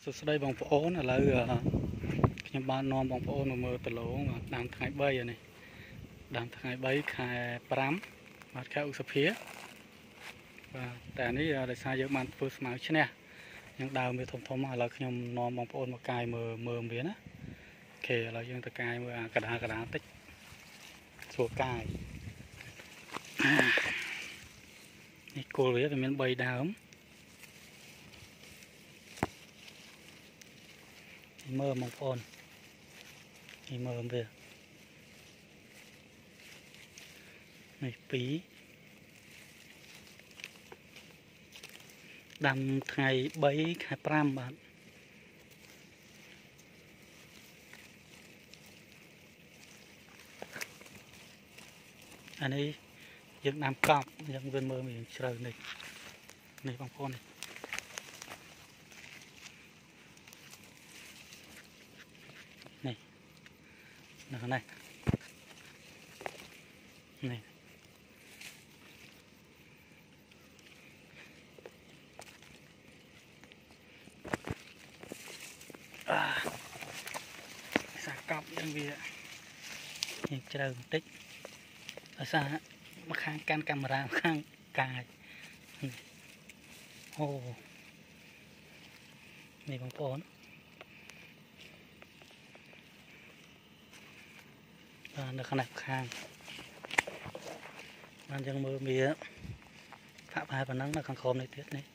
Sau đây bằng phổ là nhưng bạn non bằng phổ mà mơ từ lỗ mà đam thay bay rồi này đam thay bay khai pram mà khai usap phía vàแต่នេះដោយសារយើងបានធ្វើស្មៅឈ្នះយើងដើមវាធំៗឥឡូវខ្ញុំនាំបងប្អូនមកកាយមើលវាណាអូខេឥឡូវយើងទៅកាយមើលអាកដាតិចស្រួលកាយនេះគល់វាមាន3ដើមមើលបងប្អូននេះមើលវានេះ2ដាំថ្ងៃ3ខែ5បាទអានេះយើងដាំកប់យើងវិញមើលមានជ្រៅនេះបងប្អូននេះនៅខាងនេះនេះសាកប់យើងវានេះជ្រៅបន្តិចដោយសារមកខាងកាន់កាមេរ៉ាខាងកាយអូនេះបងប្អូនបាទនៅខាងខាងបានយើងមើលវាផាក់ផាយប៉ុណ្ណឹងនៅខាងក្រោមនេះទៀតនេះ